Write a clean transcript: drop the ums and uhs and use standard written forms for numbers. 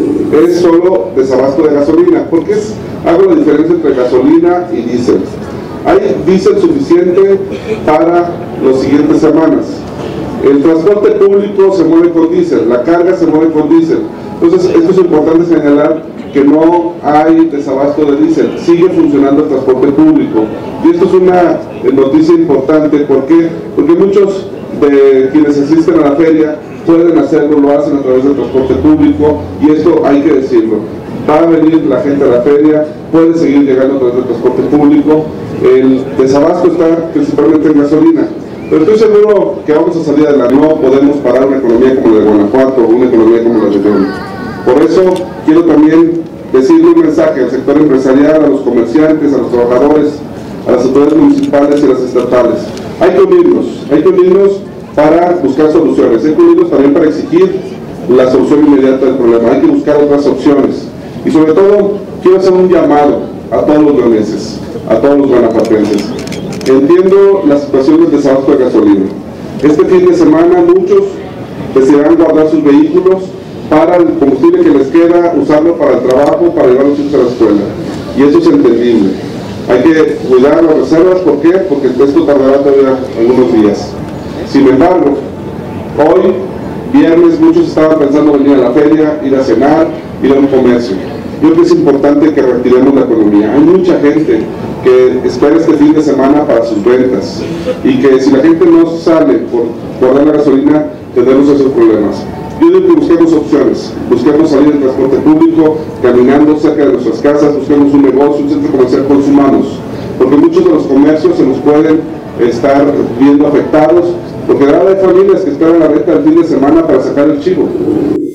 es solo desabasto de gasolina. ¿Por qué hago la diferencia entre gasolina y diésel? Hay diésel suficiente para las siguientes semanas. El transporte público se mueve con diésel, la carga se mueve con diésel. Entonces, esto es importante señalar, que no hay desabasto de diésel, sigue funcionando el transporte público. Y esto es una noticia importante. ¿Por qué? Porque muchos de quienes asisten a la feria pueden hacerlo, lo hacen a través del transporte público, y esto hay que decirlo. Va a venir la gente a la feria, puede seguir llegando a través del transporte público. El desabasto está principalmente en gasolina, pero estoy seguro que vamos a salir adelante. No podemos parar una economía como la de Guanajuato o una economía como la de León. Por eso quiero también decirle un mensaje al sector empresarial, a los comerciantes, a los trabajadores, a las autoridades municipales y a las estatales. Hay que unirnos para buscar soluciones, hay que unirnos también para exigir la solución inmediata del problema, hay que buscar otras opciones. Y sobre todo, quiero hacer un llamado a todos los leoneses, a todos los guanajuatenses. Entiendo la situación del desabasto de gasolina. Este fin de semana muchos desearán guardar sus vehículos para el combustible que les queda, usarlo para el trabajo, para llevar a los hijos a la escuela. Y eso es entendible. Hay que cuidar las reservas. ¿Por qué? Porque esto tardará todavía algunos días. Sin embargo, hoy, viernes, muchos estaban pensando venir a la feria, ir a cenar, ir a un comercio. Yo creo que es importante que reactivemos la economía. Hay mucha gente que espera este fin de semana para sus ventas, y que si la gente no sale por guardar la gasolina, tendremos esos problemas. Yo digo que busquemos opciones, busquemos salir en transporte público, caminando cerca de nuestras casas, busquemos un negocio, un centro comercial, consumamos, porque muchos de los comercios se nos pueden estar viendo afectados, porque ahora hay familias que esperan la venta del fin de semana para sacar el chivo.